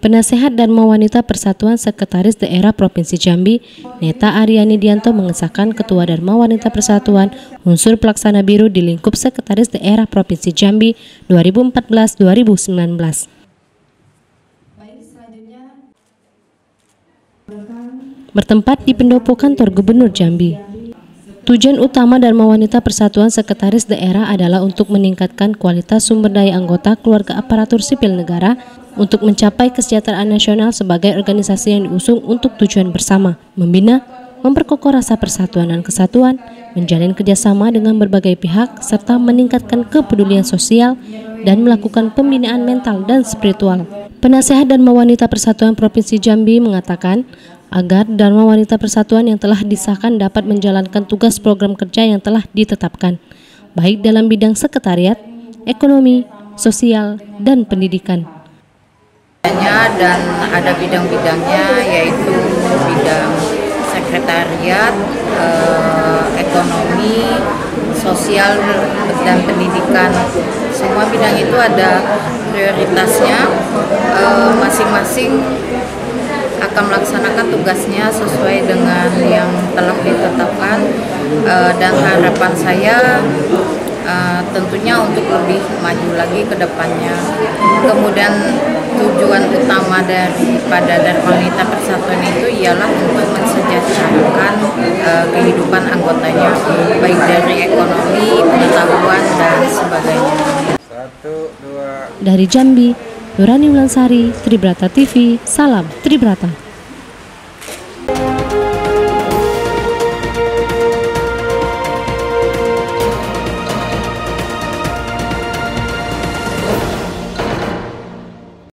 Penasehat Dharma Wanita Persatuan Sekretaris Daerah Provinsi Jambi, Neta Aryani Dianto mengesahkan Ketua Dharma Wanita Persatuan unsur pelaksana biru di lingkup Sekretaris Daerah Provinsi Jambi 2014-2019. Bertempat di pendopo kantor Gubernur Jambi. Tujuan utama Dharma Wanita Persatuan Sekretaris Daerah adalah untuk meningkatkan kualitas sumber daya anggota keluarga aparatur sipil negara untuk mencapai kesejahteraan nasional sebagai organisasi yang diusung untuk tujuan bersama, membina, memperkokoh rasa persatuan dan kesatuan, menjalin kerjasama dengan berbagai pihak, serta meningkatkan kepedulian sosial dan melakukan pembinaan mental dan spiritual. Penasehat Dharma Wanita Persatuan Provinsi Jambi mengatakan, agar Dharma Wanita Persatuan yang telah disahkan dapat menjalankan tugas program kerja yang telah ditetapkan, baik dalam bidang sekretariat, ekonomi, sosial, dan pendidikan. Dan ada bidang-bidangnya, yaitu bidang sekretariat, ekonomi, sosial, dan pendidikan. Semua bidang itu ada prioritasnya, masing-masing akan melaksanakan tugasnya sesuai dengan yang telah ditetapkan, dan harapan saya tentunya untuk lebih maju lagi ke depannya. Kemudian tujuan utama daripada Dharma Wanita Persatuan itu ialah untuk mensejahterakan kehidupan anggotanya, baik dari ekonomi, pengetahuan, dan sebagainya. Dari Jambi, Nurani Ulansari, Tribrata TV, salam Tribrata.